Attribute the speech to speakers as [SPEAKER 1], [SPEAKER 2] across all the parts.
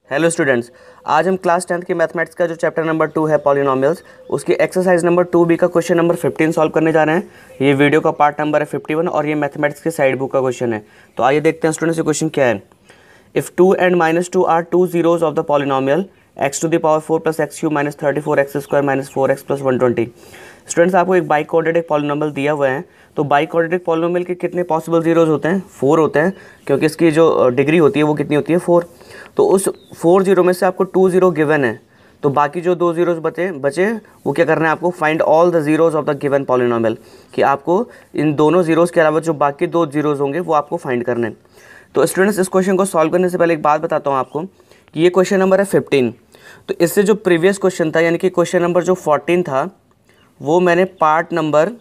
[SPEAKER 1] Hello students, आज हम class 10th के मैथमेटिक्स का जो चैप्टर नंबर 2 है पॉलिनोमियल्स, उसकी एक्सरसाइज नंबर 2B का क्वेश्चन नंबर 15 सॉल्व करने जा रहे हैं। ये वीडियो का पार्ट नंबर है 51 और ये मैथमेटिक्स के साइड बुक का क्वेश्चन है। तो आइए देखते हैं स्टूडेंट्स ये क्वेश्चन क्या है। If 2 and -2 are two zeros of the polynomial x to the power 4 plus x cube minus 34x square minus 4x plus 120। Students आपको एक बाई कोऑर्डिनेट पॉलिनोमियल दिया हुआ है। तो बाई कोऑर्डिनेट पॉलिनोमियल के कितने पॉसिबल जीरोज होते हैं? 4 होते हैं, क्योंकि इसकी जो डिग्री होती है वो कितनी होती है? 4। तो उस 4 जीरो में से आपको 2 जीरो गिवन है, तो बाकी जो 2 जीरोज बचे वो क्या करना है आपको? Find all the zeros of the given polynomial, कि आपको इन दोनों जीरोज के अलावा जो बाकी 2 जीरोज होंगे वो आपको फाइंड करने हैं। तो स्टूडेंट्स, इस क्वेश्चन को सॉल्व करने से पहले एक बात बताता हूँ आपको कि ये क्वेश्चन नंबर है 15। तो इससे जो प्रीवियस क्वेश्चन था, यानी कि क्वेश्चन नंबर जो 14 था, वो मैंने पार्ट नंबर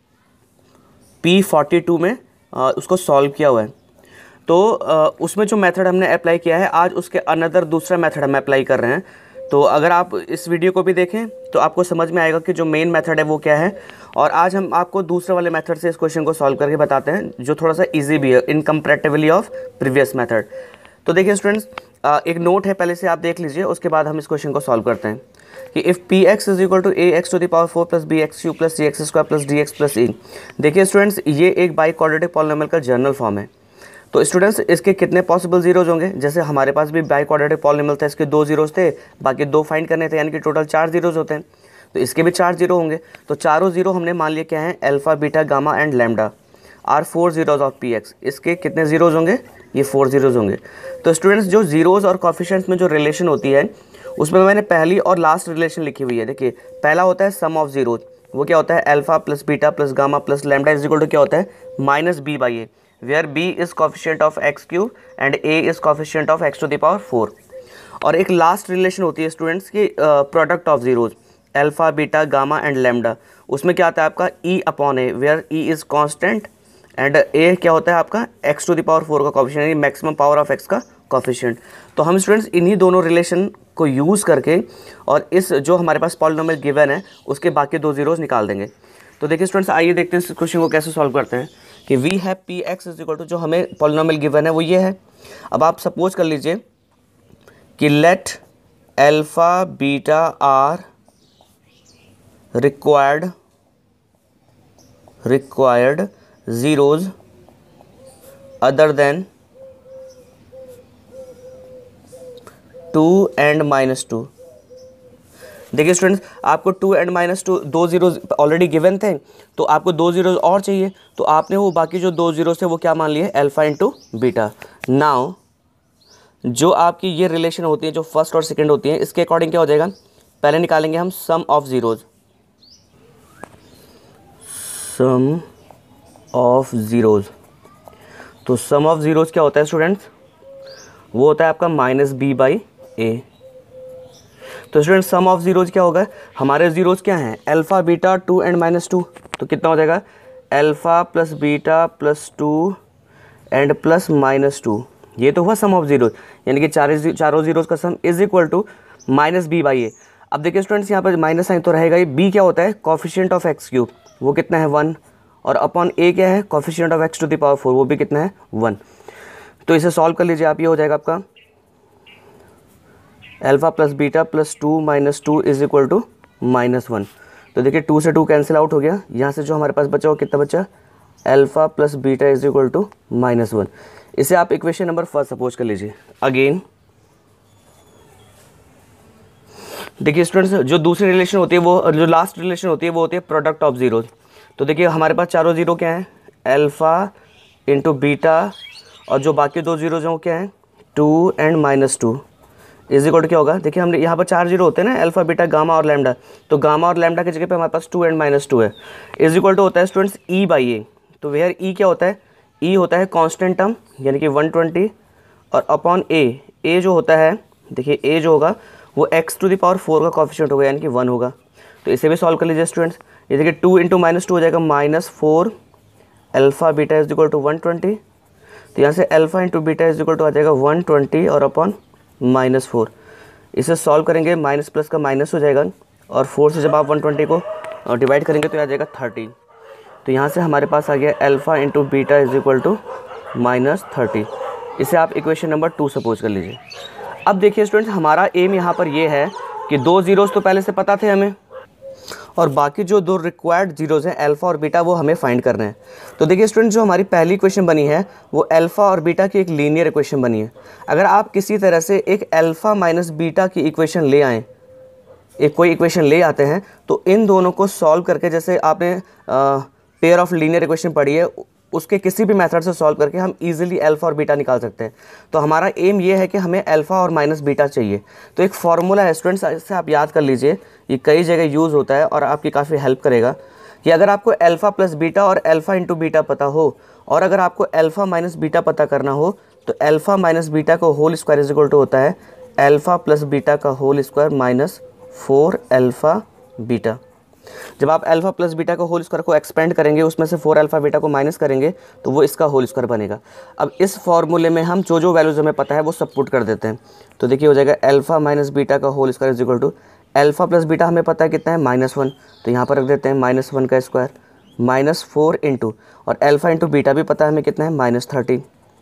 [SPEAKER 1] P42 में उसको सॉल्व किया हुआ है। तो उसमें जो मेथड हमने अप्लाई किया है, आज उसके अनदर दूसरा मेथड हम अप्लाई कर रहे हैं। तो अगर आप इस वीडियो को भी देखें तो आपको समझ में आएगा कि जो मेन मेथड है वो क्या है। और आज हम आपको दूसरे वाले मेथड से इस क्वेश्चन को सॉल्व करके बताते हैं, जो थोड़ा सा इजी भी है in comparatively of previous method. तो देखिए स्टूडेंट्स, एक नोट है, पहले से आप देख लीजिए, उसके बाद हम इस क्वेश्चन को सॉल्व करते हैं। कि if Px is equal to ax to the power 4 plus bx cube plus cx square plus dx plus e। देखिए स्टूडेंट्स, ये एक बाई कोऑर्डिनेट पॉलिनोमियल का जनरल फॉर्म है। तो स्टूडेंट्स, इसके कितने पॉसिबल जीरोज होंगे? जैसे हमारे पास भी बाई कोऑर्डिनेट पॉलिनोमियल था, इसके 2 जीरोज थे, बाकी 2 फाइंड करने थे, यानी कि टोटल 4 जीरोज होते हैं। तो इसके भी 4 जीरो होंगे। तो चारों जीरो हमने मान लिया क्या है? Alpha, beta, gamma and lambda are 4 zeros of Px। इसके कितने जीरोज होंगे? ये 4 जीरोज होंगे। तो स्टूडेंट्स, जो जीरोज और कोफिशिएंट्स में जो रिलेशन होती है, उसमें मैंने पहली और लास्ट रिलेशन लिखी हुई है। देखिए, पहला होता है सम ऑफ जीरोज। वो क्या होता है? Alpha plus beta plus gamma plus lambda is equal to क्या होता है? Minus b by a, where b is coefficient of x cube and a is coefficient of x to the power 4। और एक last relation होती है students की product of zeros, alpha, beta, gamma and lambda. उसमें क्या आता है आपका? E upon a, where e is constant and a क्या होता है आपका? एक्स टू द पावर 4 का कोफिशिएंट, यानी मैक्सिमम पावर ऑफ एक्स का कोफिशिएंट। तो हम स्टूडेंट्स इन्हीं दोनों रिलेशन को यूज़ करके और इस जो हमारे पास पॉलिनोमियल गिवन है उसके बाकी 2 जीरोज निकाल देंगे। तो देखिए स्टूडेंट्स, आइए देखते हैं इस क्वेश्चन को कैसे सॉल्व करते हैं। कि we have Px is equal to, जो हमें पॉलिनोमियल गिवन है वो ये है। अब आप सपोज कर लीजिए कि let alpha beta are required zeros other than 2 and -2। देखिए स्टूडेंट्स, आपको 2 and -2 2 जीरोज ऑलरेडी गिवन थे, तो आपको 2 जीरोज और चाहिए। तो आपने वो बाकी जो 2 जीरोज थे वो क्या मान लिए? Alpha into beta. नाउ जो आपकी ये रिलेशन होती है, जो फर्स्ट और सेकंड होती है, इसके अकॉर्डिंग क्या हो जाएगा? पहले निकालेंगे हम sum of zeros. Sum of zeros, तो सम ऑफ जीरोज क्या होता है स्टूडेंट्स? वो होता है आपका माइनस बी बाई ए। तो स्टूडेंट, सम ऑफ जीरोज क्या होगा? हमारे जीरोज क्या हैं? Alpha, beta, 2 and -2। तो कितना हो जाएगा? Alpha plus beta plus 2 and plus -2। ये तो हुआ सम ऑफ जीरोज, यानी कि चारों जीरोज का sum is equal to minus b by a. अब देखिए स्टूडेंट्स, यहाँ पर माइनस साइन तो रहेगा ही। बी क्या होता है? कोफिशिएंट ऑफ एक्स क्यूब, वो कितना है? 1। और अपॉन ए क्या है? Coefficient of x to the power 4, वो भी कितना है? 1। तो इसे सॉल्व कर लीजिए आप। ये हो जाएगा आपका alpha plus beta plus 2 - 2 is equal to -1। तो देखिए 2 से 2 कैंसिल आउट हो गया। यहाँ से जो हमारे पास बचा वो कितना बचा? Alpha plus beta is equal to -1। इसे आप इक्वेशन नंबर फर्स्ट सपोज कर लीजिए। अगेन देखिए स्टूडेंट्स, जो दूसरी रिलेशन होती है वो, जो लास्ट रिलेशन होती है वो होती है प्रोडक्ट ऑफ जीरोज। तो देखिए हमारे पास चारों जीरो क्या हैं? अल्फा इंटू बीटा, और जो बाकी 2 जीरोज हैं वो क्या हैं? 2 and -2 इज इक्वल टू क्या होगा? देखिए हमने यहाँ पर 4 जीरो होते हैं ना, अल्फा, बीटा, गामा और लैम्डा। तो गामा और लैम्डा की जगह पे हमारे पास 2 and -2 है। इज इक्वल टू होता है स्टूडेंट्स ई बाई ए। तो वेयर ई क्या होता है? ई होता है कांस्टेंट टर्म, यानी कि 120, और अपॉन ए जो होता है, देखिए ए जो होगा वो एक्स टू द पावर 4 का कोफिशिएंट होगा, यानी कि 1 होगा। तो इसे भी सॉल्व कर लीजिए स्टूडेंट्स। ये देखिए 2 × -2 हो जाएगा -4 alpha beta is equal to 120। तो यहाँ से alpha into beta is equal to आ जाएगा 120 और अपॉन -4। इसे सॉल्व करेंगे, माइनस प्लस का माइनस हो जाएगा, और 4 से जब आप 120 को डिवाइड करेंगे तो आ जाएगा 30। तो यहाँ से हमारे पास आ गया alpha into beta is equal to -30। इसे आप इक्वेशन नंबर 2 सपोज कर लीजिए। अब देखिए स्टूडेंट्स, हमारा एम यहाँ पर ये है कि 2 ज़ीरोज़ तो पहले से पता थे हमें, और बाकी जो 2 रिक्वायर्ड ज़ीरोज़ हैं अल्फ़ा और बीटा, वो हमें फाइंड करना है। तो देखिए स्टूडेंट, जो हमारी पहली इक्वेशन बनी है वो अल्फ़ा और बीटा की एक लीनियर इक्वेशन बनी है। अगर आप किसी तरह से एक अल्फ़ा माइनस बीटा की इक्वेशन ले आएँ, एक कोई इक्वेशन ले आते हैं, तो इन दोनों को सॉल्व करके, जैसे आपने पेयर ऑफ लीनियर इक्वेशन पढ़ी है, उसके किसी भी मेथड से सॉल्व करके हम इजीली अल्फ़ा और बीटा निकाल सकते हैं। तो हमारा एम ये है कि हमें अल्फ़ा और माइनस बीटा चाहिए। तो एक फार्मूला है स्टूडेंट्स, इससे आप याद कर लीजिए, ये कई जगह यूज़ होता है और आपकी काफ़ी हेल्प करेगा, कि अगर आपको अल्फ़ा प्लस बीटा और अल्फ़ा इंटू बीटा पता हो, और अगर आपको अल्फ़ा माइनस बीटा पता करना हो, तो अल्फ़ा माइनस बीटा का whole square is equal to होता है अल्फ़ा प्लस बीटा का whole square minus 4 alpha beta. जब आप अल्फ़ा प्लस बीटा का होल स्क्वायर को एक्सपेंड करेंगे, उसमें से 4 अल्फ़ा बीटा को माइनस करेंगे, तो वो इसका होल स्क्वायर बनेगा। अब इस फॉर्मूले में हम जो वैल्यूज़ हमें पता है वो सब पुट कर देते हैं। तो देखिए हो जाएगा अल्फ़ा माइनस बीटा का whole square is equal to alpha plus beta हमें पता है कितना है -1, तो यहाँ पर रख देते हैं -1 का स्क्वायर माइनस 4 इंटू, और अल्फ़ा इंटू बीटा भी पता है हमें कितना है -30।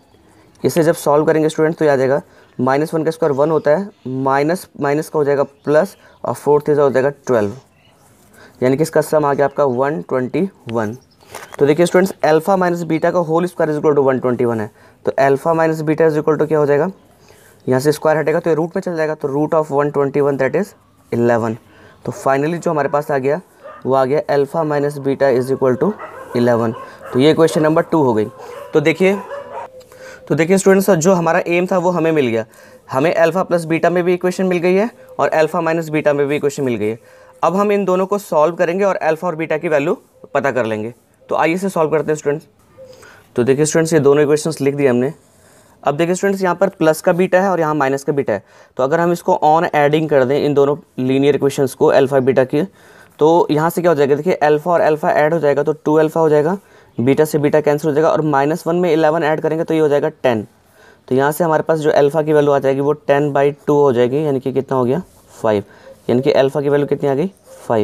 [SPEAKER 1] इसे जब सॉल्व करेंगे स्टूडेंट तो आ जाएगा -1 का स्क्वायर 1 होता है, माइनस माइनस का हो जाएगा प्लस, और 4 हो जाएगा 12, यानी कि इसका सम आ गया आपका 121। तो देखिए स्टूडेंट्स, अल्फ़ा माइनस बीटा का whole square is equal to 121 है। तो alpha minus beta is equal to क्या हो जाएगा, यहाँ से स्क्वायर हटेगा तो ये रूट में चल जाएगा, तो रूट ऑफ 121 दैट इज़ 11। तो फाइनली जो हमारे पास आ गया वो आ गया alpha minus beta is equal to 11। तो ये क्वेश्चन नंबर 2 हो गई। तो देखिए स्टूडेंट्स, जो हमारा एम था वो हमें मिल गया। हमें अल्फ़ा प्लस बीटा में भी इक्वेशन मिल गई है और अल्फ़ा माइनस बीटा में भी इक्वेशन मिल गई है। अब हम इन दोनों को सॉल्व करेंगे और अल्फ़ा और बीटा की वैल्यू पता कर लेंगे। तो आइए इसे सॉल्व करते हैं स्टूडेंट्स। तो देखिए स्टूडेंट्स, ये दोनों इक्वेशंस लिख दिए हमने। अब देखिए स्टूडेंट्स, यहाँ पर प्लस का बीटा है और यहाँ माइनस का बीटा है। तो अगर हम इसको ऑन एडिंग कर दें इन दोनों लीनियर इक्वेशंस को अल्फ़ा बीटा की, तो यहाँ से क्या हो जाएगा, देखिए अल्फ़ा और अल्फ़ा ऐड हो जाएगा तो 2 अल्फ़ा हो जाएगा, बीटा से बीटा कैंसिल हो जाएगा, और -1 में 11 ऐड करेंगे तो ये हो जाएगा 10। तो यहाँ से हमारे पास जो अल्फ़ा की वैल्यू आ जाएगी वो 10/2 हो जाएगी, यानी कि कितना हो गया 5, यानी कि अल्फ़ा की वैल्यू कितनी आ गई 5।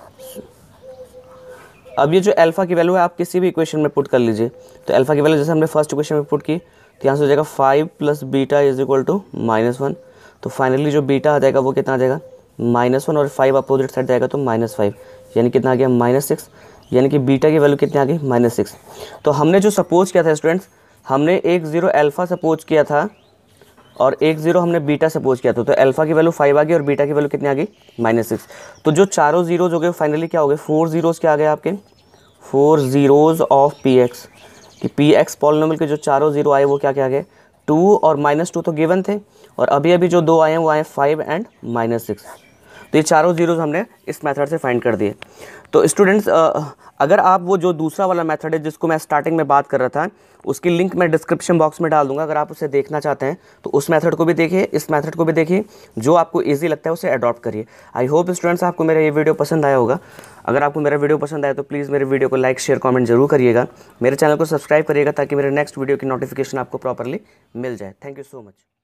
[SPEAKER 1] अब ये जो अल्फ़ा की वैल्यू है आप किसी भी इक्वेशन में पुट कर लीजिए। तो अल्फ़ा की वैल्यू जैसे हमने फर्स्ट इक्वेशन में पुट की, तो यहाँ से हो जाएगा 5 plus beta is equal to -1। तो फाइनली जो बीटा आ जाएगा वो कितना आ जाएगा -1, और 5 अपोजिट साइड जाएगा तो -5, यानी कितना आ गया -6, यानी कि बीटा की वैल्यू कितनी आ गई -6। तो हमने जो सपोज किया था स्टूडेंट्स, हमने 1 0 अल्फ़ा सपोज किया था और 1 0 हमने बीटा सपोज किया था। तो अल्फ़ा की वैल्यू 5 आ गई और बीटा की वैल्यू कितनी आ गई -6। तो जो चारों जीरोज़ हो गए फाइनली क्या हो गए, 4 ज़ीरोज़ क्या आ गए आपके, 4 ज़ीरोज़ ऑफ पी एक्स, कि पी एक्स पॉलिनोमियल के जो चारों जीरो आए वो क्या क्या आ गए 2 और -2 तो गिवन थे, और अभी अभी जो 2 आए हैं वो आए 5 एंड -6। तो ये चारों जीरोज़ हमने इस मेथड से फाइंड कर दिए। तो स्टूडेंट्स, अगर आप वो जो दूसरा वाला मेथड है जिसको मैं स्टार्टिंग में बात कर रहा था, उसकी लिंक मैं डिस्क्रिप्शन बॉक्स में डाल दूंगा। अगर आप उसे देखना चाहते हैं तो उस मेथड को भी देखिए, इस मेथड को भी देखिए, जो आपको इजी लगता है उसे अडॉप्ट करिए। आई होप स्टूडेंट्स आपको मेरा ये वीडियो पसंद आया होगा। अगर आपको मेरा वीडियो पसंद आया तो प्लीज़ मेरे वीडियो को लाइक शेयर कमेंट जरूर करिएगा। मेरे चैनल को सब्सक्राइब करिएगा ताकि मेरे नेक्स्ट वीडियो की नोटिफिकेशन आपको प्रॉपरली मिल जाए। Thank you so much.